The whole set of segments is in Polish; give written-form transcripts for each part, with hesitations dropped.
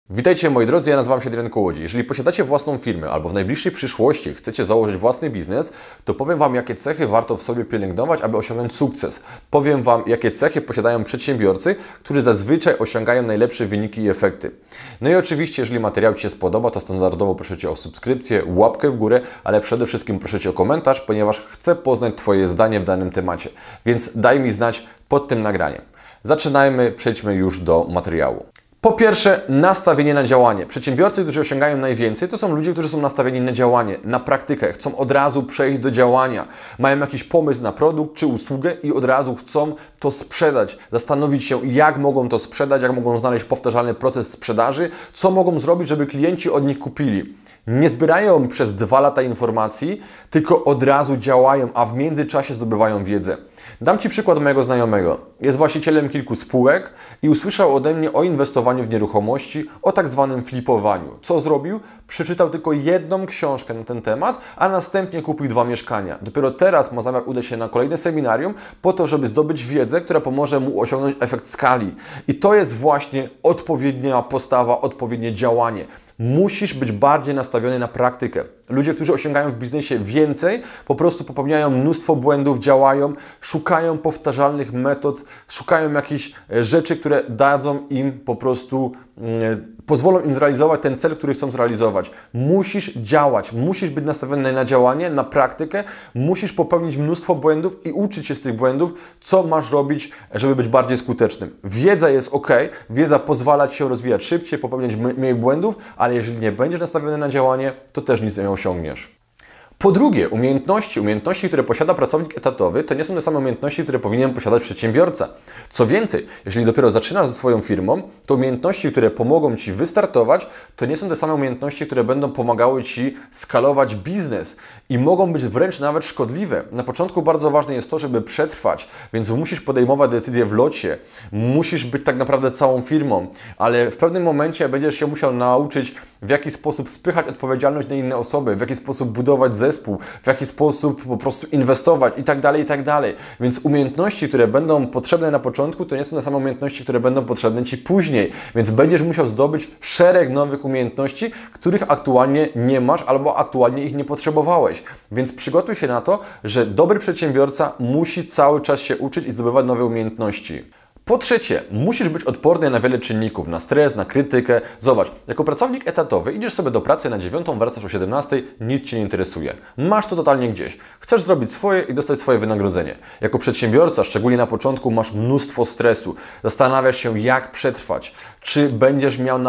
Witajcie moi drodzy, ja nazywam się Adrian Kołodziej. Jeżeli posiadacie własną firmę albo w najbliższej przyszłości chcecie założyć własny biznes, to powiem Wam, jakie cechy warto w sobie pielęgnować, aby osiągnąć sukces. Powiem Wam, jakie cechy posiadają przedsiębiorcy, którzy zazwyczaj osiągają najlepsze wyniki i efekty. No i oczywiście, jeżeli materiał Ci się spodoba, to standardowo proszę Cię o subskrypcję, łapkę w górę, ale przede wszystkim proszę Cię o komentarz, ponieważ chcę poznać Twoje zdanie w danym temacie. Więc daj mi znać pod tym nagraniem. Zaczynajmy, przejdźmy już do materiału. Po pierwsze, nastawienie na działanie. Przedsiębiorcy, którzy osiągają najwięcej, to są ludzie, którzy są nastawieni na działanie, na praktykę. Chcą od razu przejść do działania. Mają jakiś pomysł na produkt czy usługę i od razu chcą to sprzedać. Zastanowić się, jak mogą to sprzedać, jak mogą znaleźć powtarzalny proces sprzedaży, co mogą zrobić, żeby klienci od nich kupili. Nie zbierają przez 2 lata informacji, tylko od razu działają, a w międzyczasie zdobywają wiedzę. Dam Ci przykład mojego znajomego. Jest właścicielem kilku spółek i usłyszał ode mnie o inwestowaniu w nieruchomości, o tak zwanym flipowaniu. Co zrobił? Przeczytał tylko jedną książkę na ten temat, a następnie kupił 2 mieszkania. Dopiero teraz ma zamiar udać się na kolejne seminarium po to, żeby zdobyć wiedzę, która pomoże mu osiągnąć efekt skali. I to jest właśnie odpowiednia postawa, odpowiednie działanie. Musisz być bardziej nastawiony na praktykę. Ludzie, którzy osiągają w biznesie więcej, po prostu popełniają mnóstwo błędów, działają, szukają powtarzalnych metod, szukają jakichś rzeczy, które dadzą im po prostu, pozwolą im zrealizować ten cel, który chcą zrealizować. Musisz działać, musisz być nastawiony na działanie, na praktykę, musisz popełnić mnóstwo błędów i uczyć się z tych błędów, co masz robić, żeby być bardziej skutecznym. Wiedza jest ok, wiedza pozwala Ci się rozwijać szybciej, popełniać mniej błędów, ale jeżeli nie będziesz nastawiony na działanie, to też nic nie osiągniesz. Po drugie, umiejętności, które posiada pracownik etatowy, to nie są te same umiejętności, które powinien posiadać przedsiębiorca. Co więcej, jeżeli dopiero zaczynasz ze swoją firmą, to umiejętności, które pomogą Ci wystartować, to nie są te same umiejętności, które będą pomagały Ci skalować biznes i mogą być wręcz nawet szkodliwe. Na początku bardzo ważne jest to, żeby przetrwać, więc musisz podejmować decyzje w locie, musisz być tak naprawdę całą firmą, ale w pewnym momencie będziesz się musiał nauczyć, w jaki sposób spychać odpowiedzialność na inne osoby, w jaki sposób budować zespół, w jaki sposób po prostu inwestować i tak dalej, i tak dalej. Więc umiejętności, które będą potrzebne na początku, to nie są te same umiejętności, które będą potrzebne Ci później. Więc będziesz musiał zdobyć szereg nowych umiejętności, których aktualnie nie masz albo aktualnie ich nie potrzebowałeś. Więc przygotuj się na to, że dobry przedsiębiorca musi cały czas się uczyć i zdobywać nowe umiejętności. Po trzecie, musisz być odporny na wiele czynników, na stres, na krytykę. Zobacz, jako pracownik etatowy idziesz sobie do pracy na 9, wracasz o 17, nic Cię nie interesuje. Masz to totalnie gdzieś. Chcesz zrobić swoje i dostać swoje wynagrodzenie. Jako przedsiębiorca, szczególnie na początku, masz mnóstwo stresu. Zastanawiasz się, jak przetrwać. Czy będziesz miał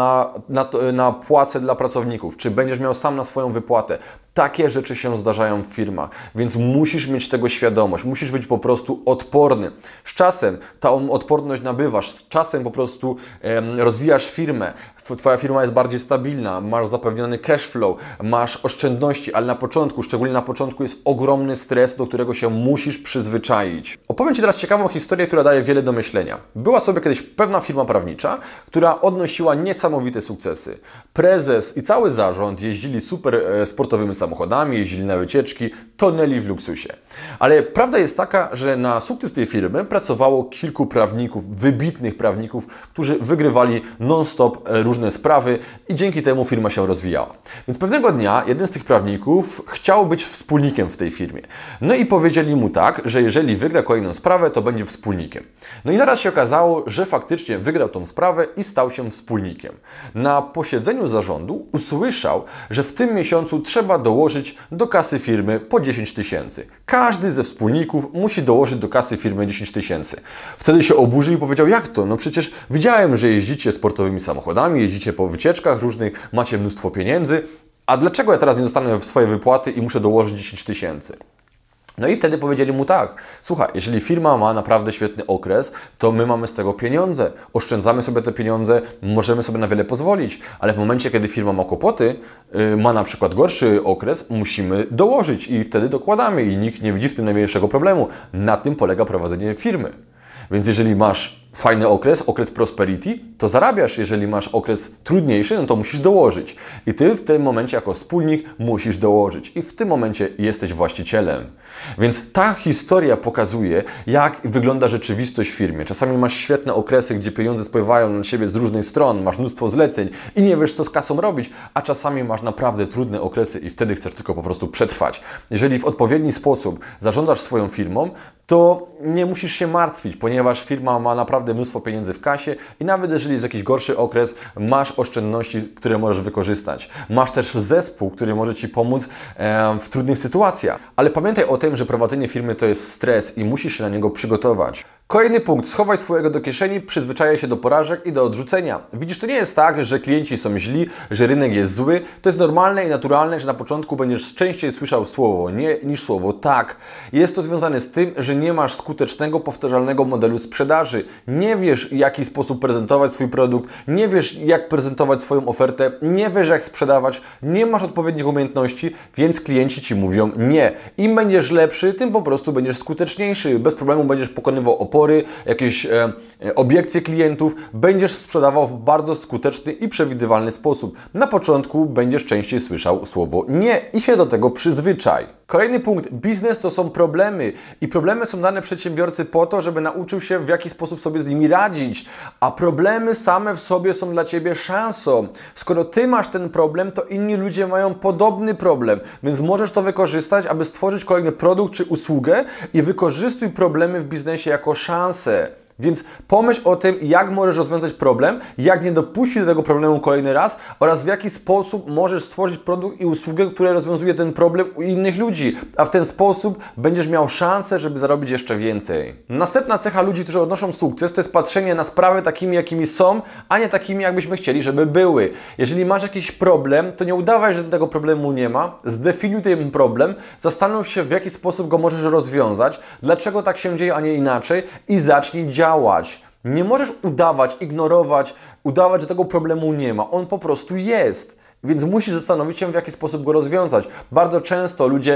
na płacę dla pracowników, czy będziesz miał sam na swoją wypłatę. Takie rzeczy się zdarzają w firmach, więc musisz mieć tego świadomość, musisz być po prostu odporny. Z czasem tą odporność nabywasz, z czasem po prostu rozwijasz firmę, Twoja firma jest bardziej stabilna, masz zapewniony cash flow, masz oszczędności, ale na początku, szczególnie na początku jest ogromny stres, do którego się musisz przyzwyczaić. Opowiem Ci teraz ciekawą historię, która daje wiele do myślenia. Była sobie kiedyś pewna firma prawnicza, która odnosiła niesamowite sukcesy. Prezes i cały zarząd jeździli super sportowymi samochodami, jeździli na wycieczki, tonęli w luksusie. Ale prawda jest taka, że na sukces tej firmy pracowało kilku prawników, wybitnych prawników, którzy wygrywali non-stop różne sprawy i dzięki temu firma się rozwijała. Więc pewnego dnia jeden z tych prawników chciał być wspólnikiem w tej firmie. No i powiedzieli mu tak, że jeżeli wygra kolejną sprawę, to będzie wspólnikiem. No i naraz się okazało, że faktycznie wygrał tą sprawę i stał się wspólnikiem. Na posiedzeniu zarządu usłyszał, że w tym miesiącu trzeba dołożyć do kasy firmy po 10 000. Każdy ze wspólników musi dołożyć do kasy firmy 10 000. Wtedy się oburzył i powiedział, jak to? No przecież widziałem, że jeździcie sportowymi samochodami, jeździcie po wycieczkach różnych, macie mnóstwo pieniędzy, a dlaczego ja teraz nie dostanę w swoje wypłaty i muszę dołożyć 10 000? No i wtedy powiedzieli mu tak, słuchaj, jeżeli firma ma naprawdę świetny okres, to my mamy z tego pieniądze, oszczędzamy sobie te pieniądze, możemy sobie na wiele pozwolić, ale w momencie, kiedy firma ma kłopoty, ma na przykład gorszy okres, musimy dołożyć i wtedy dokładamy i nikt nie widzi w tym najmniejszego problemu. Na tym polega prowadzenie firmy. Więc jeżeli masz fajny okres, okres prosperity, to zarabiasz. Jeżeli masz okres trudniejszy, no to musisz dołożyć. I Ty w tym momencie jako wspólnik musisz dołożyć. I w tym momencie jesteś właścicielem. Więc ta historia pokazuje, jak wygląda rzeczywistość w firmie. Czasami masz świetne okresy, gdzie pieniądze spływają na Ciebie z różnych stron, masz mnóstwo zleceń i nie wiesz, co z kasą robić, a czasami masz naprawdę trudne okresy i wtedy chcesz tylko po prostu przetrwać. Jeżeli w odpowiedni sposób zarządzasz swoją firmą, to nie musisz się martwić, ponieważ firma ma naprawdę mnóstwo pieniędzy w kasie i nawet jeżeli jest jakiś gorszy okres, masz oszczędności, które możesz wykorzystać. Masz też zespół, który może Ci pomóc w trudnych sytuacjach. Ale pamiętaj o tym, że prowadzenie firmy to jest stres i musisz się na niego przygotować. Kolejny punkt. Schowaj swojego do kieszeni, przyzwyczajaj się do porażek i do odrzucenia. Widzisz, to nie jest tak, że klienci są źli, że rynek jest zły. To jest normalne i naturalne, że na początku będziesz częściej słyszał słowo nie niż słowo tak. Jest to związane z tym, że nie masz skutecznego, powtarzalnego modelu sprzedaży. Nie wiesz, w jaki sposób prezentować swój produkt, nie wiesz, jak prezentować swoją ofertę, nie wiesz, jak sprzedawać, nie masz odpowiednich umiejętności, więc klienci Ci mówią nie. Im będziesz lepszy, tym po prostu będziesz skuteczniejszy. Bez problemu będziesz pokonywał opory, jakieś obiekcje klientów, będziesz sprzedawał w bardzo skuteczny i przewidywalny sposób. Na początku będziesz częściej słyszał słowo nie i się do tego przyzwyczaj. Kolejny punkt. Biznes to są problemy i problemy są dane przedsiębiorcy po to, żeby nauczył się, w jaki sposób sobie z nimi radzić, a problemy same w sobie są dla Ciebie szansą. Skoro Ty masz ten problem, to inni ludzie mają podobny problem, więc możesz to wykorzystać, aby stworzyć kolejny produkt czy usługę i wykorzystuj problemy w biznesie jako szansę. Więc pomyśl o tym, jak możesz rozwiązać problem, jak nie dopuścić do tego problemu kolejny raz oraz w jaki sposób możesz stworzyć produkt i usługę, które rozwiązuje ten problem u innych ludzi, a w ten sposób będziesz miał szansę, żeby zarobić jeszcze więcej. Następna cecha ludzi, którzy odnoszą sukces, to jest patrzenie na sprawy takimi, jakimi są, a nie takimi, jakbyśmy chcieli, żeby były. Jeżeli masz jakiś problem, to nie udawaj, że tego problemu nie ma, zdefiniuj ten problem, zastanów się, w jaki sposób go możesz rozwiązać, dlaczego tak się dzieje, a nie inaczej i zacznij działać. Nie możesz udawać, ignorować, udawać, że tego problemu nie ma. On po prostu jest. Więc musisz zastanowić się, w jaki sposób go rozwiązać. Bardzo często ludzie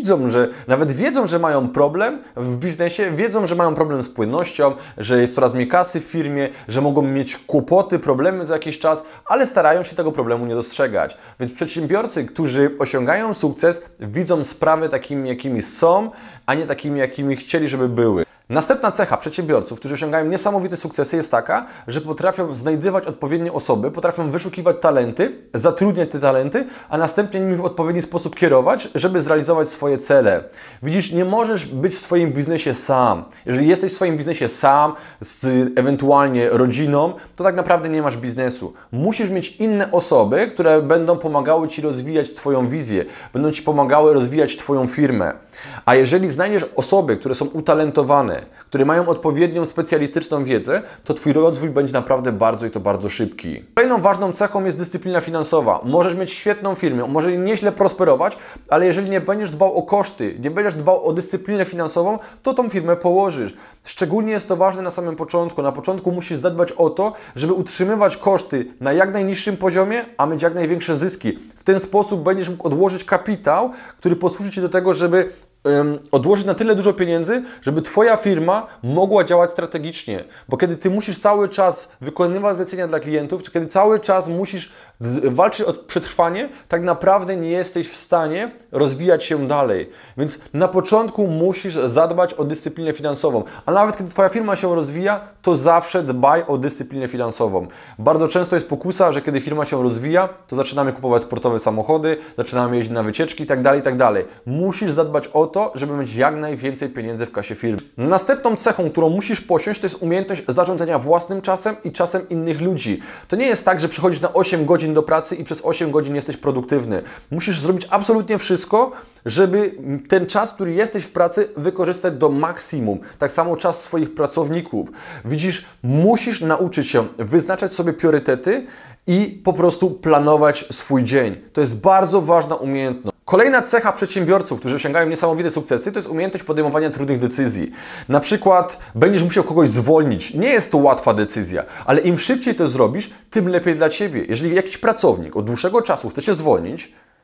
wiedzą, że mają problem w biznesie, wiedzą, że mają problem z płynnością, że jest coraz mniej kasy w firmie, że mogą mieć kłopoty, problemy za jakiś czas, ale starają się tego problemu nie dostrzegać. Więc przedsiębiorcy, którzy osiągają sukces, widzą sprawy takimi, jakimi są, a nie takimi, jakimi chcieli, żeby były. Następna cecha przedsiębiorców, którzy osiągają niesamowite sukcesy, jest taka, że potrafią znajdywać odpowiednie osoby, potrafią wyszukiwać talenty, zatrudniać te talenty, a następnie nimi w odpowiedni sposób kierować, żeby zrealizować swoje cele. Widzisz, nie możesz być w swoim biznesie sam. Jeżeli jesteś w swoim biznesie sam, z ewentualnie rodziną, to tak naprawdę nie masz biznesu. Musisz mieć inne osoby, które będą pomagały Ci rozwijać Twoją wizję, będą Ci pomagały rozwijać Twoją firmę. A jeżeli znajdziesz osoby, które są utalentowane, które mają odpowiednią specjalistyczną wiedzę, to Twój rozwój będzie naprawdę bardzo szybki. Kolejną ważną cechą jest dyscyplina finansowa. Możesz mieć świetną firmę, może nieźle prosperować, ale jeżeli nie będziesz dbał o koszty, nie będziesz dbał o dyscyplinę finansową, to tą firmę położysz. Szczególnie jest to ważne na samym początku. Na początku musisz zadbać o to, żeby utrzymywać koszty na jak najniższym poziomie, a mieć jak największe zyski. W ten sposób będziesz mógł odłożyć kapitał, który posłuży Ci do tego, żeby odłożyć na tyle dużo pieniędzy, żeby Twoja firma mogła działać strategicznie. Bo kiedy Ty musisz cały czas wykonywać zlecenia dla klientów, czy kiedy cały czas musisz walczyć o przetrwanie, tak naprawdę nie jesteś w stanie rozwijać się dalej. Więc na początku musisz zadbać o dyscyplinę finansową. A nawet kiedy Twoja firma się rozwija, to zawsze dbaj o dyscyplinę finansową. Bardzo często jest pokusa, że kiedy firma się rozwija, to zaczynamy kupować sportowe samochody, zaczynamy jeździć na wycieczki itd. Musisz zadbać o to, żeby mieć jak najwięcej pieniędzy w kasie firmy. Następną cechą, którą musisz posiąść, to jest umiejętność zarządzania własnym czasem i czasem innych ludzi. To nie jest tak, że przychodzisz na 8 godzin do pracy i przez 8 godzin jesteś produktywny. Musisz zrobić absolutnie wszystko, żeby ten czas, który jesteś w pracy, wykorzystać do maksimum. Tak samo czas swoich pracowników. Widzisz, musisz nauczyć się wyznaczać sobie priorytety i po prostu planować swój dzień. To jest bardzo ważna umiejętność. Kolejna cecha przedsiębiorców, którzy osiągają niesamowite sukcesy, to jest umiejętność podejmowania trudnych decyzji. Na przykład będziesz musiał kogoś zwolnić. Nie jest to łatwa decyzja, ale im szybciej to zrobisz, tym lepiej dla Ciebie. Jeżeli jakiś pracownik od dłuższego czasu chce Cię zwolnić,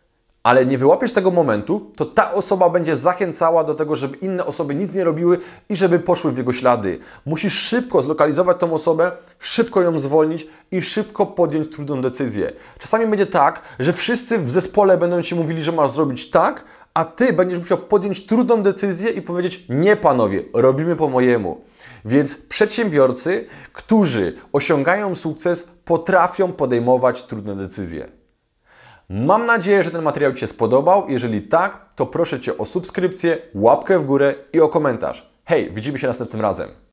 ale nie wyłapiesz tego momentu, to ta osoba będzie zachęcała do tego, żeby inne osoby nic nie robiły i żeby poszły w jego ślady. Musisz szybko zlokalizować tą osobę, szybko ją zwolnić i szybko podjąć trudną decyzję. Czasami będzie tak, że wszyscy w zespole będą Ci mówili, że masz zrobić tak, a Ty będziesz musiał podjąć trudną decyzję i powiedzieć: nie panowie, robimy po mojemu. Więc przedsiębiorcy, którzy osiągają sukces, potrafią podejmować trudne decyzje. Mam nadzieję, że ten materiał Ci się spodobał. Jeżeli tak, to proszę Cię o subskrypcję, łapkę w górę i o komentarz. Hej, widzimy się następnym razem.